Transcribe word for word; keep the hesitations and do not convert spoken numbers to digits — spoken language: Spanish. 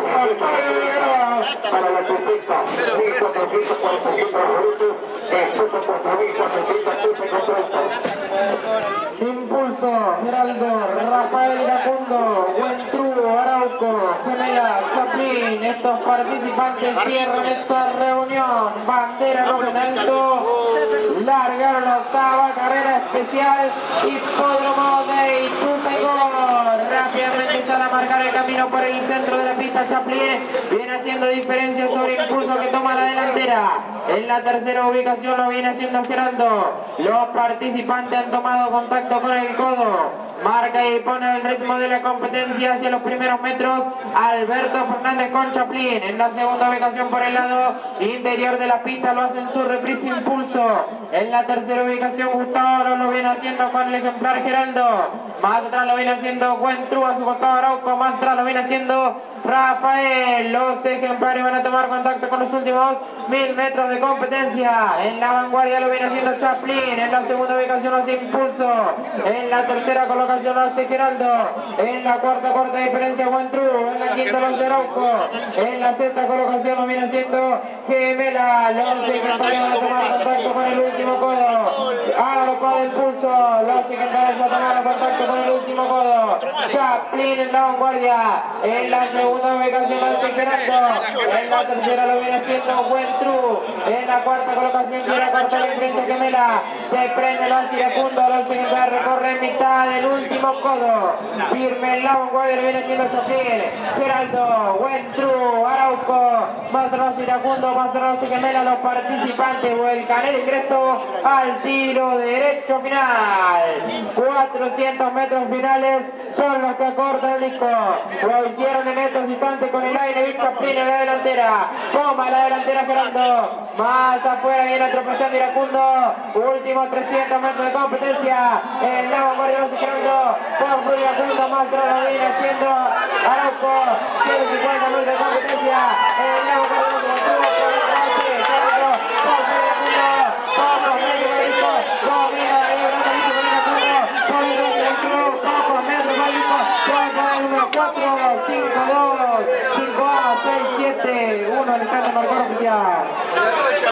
para la perfecta mil cuatrocientos cuarenta y cinco minutos de Soto Portuguesa setenta quince con treinta. Impulso, Geraldo, Rafael Iracundo, Buentrú, Arauco, Gemela, Chaplin. Estos participantes cierran esta reunión. Bandera roja en alto. Largaron la octava carrera especial. Hipódromo de Ituzaingó. Rápidamente sale a marcar el camino por el centro de la pista. Chaplin viene haciendo diferencia sobre Impulso, que toma la delantera. En la tercera ubicación lo viene haciendo Geraldo. Los participantes han tomado contacto con el codo. Marca y pone el ritmo de la competencia hacia los primeros metros. Alberto Fernández con Chaplin. En la segunda ubicación por el lado interior de la pista lo hacen su reprisa Impulso. En la tercera ubicación Gustavo Oro lo viene haciendo con el ejemplar Geraldo. Más atrás lo viene haciendo Buentrú, a su costado Arauco. Más atrás lo viene haciendo Rafael. Los ejemplares van a tomar contacto con los últimos mil metros de competencia. En la vanguardia lo viene haciendo Chaplin. En la segunda ubicación lo hace Impulso. En la tercera colocación lo hace Geraldo. En la cuarta corta diferencia Buentrú. En la quinta lo hace Arauco. En la sexta colocación lo viene haciendo Gemela. Los ejemplares van a tomar contacto con el último codo. Arauco de Impulso. Los ejemplares van a tomar contacto con el último codo. Chaplin en la vanguardia. En la segunda ubicación lo hace Geraldo. En la tercera lo viene haciendo Buentrú. En la cuarta colocación quiere cortar el frente Gemela. Se prende los Iracundo. Los ejemplares recorren mitad del último codo. Firme en la vanguardia lo viene haciendo Chaplin. Geraldo, Buentrú, Arauco. Más los Iracundo, más los Gemela. Los participantes vuelcan el ingreso al tiro derecho final. cuatrocientos metros finales son los que acorta el disco. Lo hicieron en estos instantes con el aire y Chaplin en la delantera. Toma la delantera Geraldo. Más afuera viene atropellando Iracundo. Últimos trescientos metros de competencia. En la vanguardia los Geraldo. Por Iracundo, más atrás lo viene haciendo Arauco. ciento cincuenta metros de competencia. En la vanguardia los Geraldo. Geraldo. Por Iracundo. Pocos metros de disco. Domina el Iracundo. Por Iracundo. Pocos metros de disco. uno, cuatro, cinco, dos, cinco A, seis, siete, uno, el cambio marcador oficial.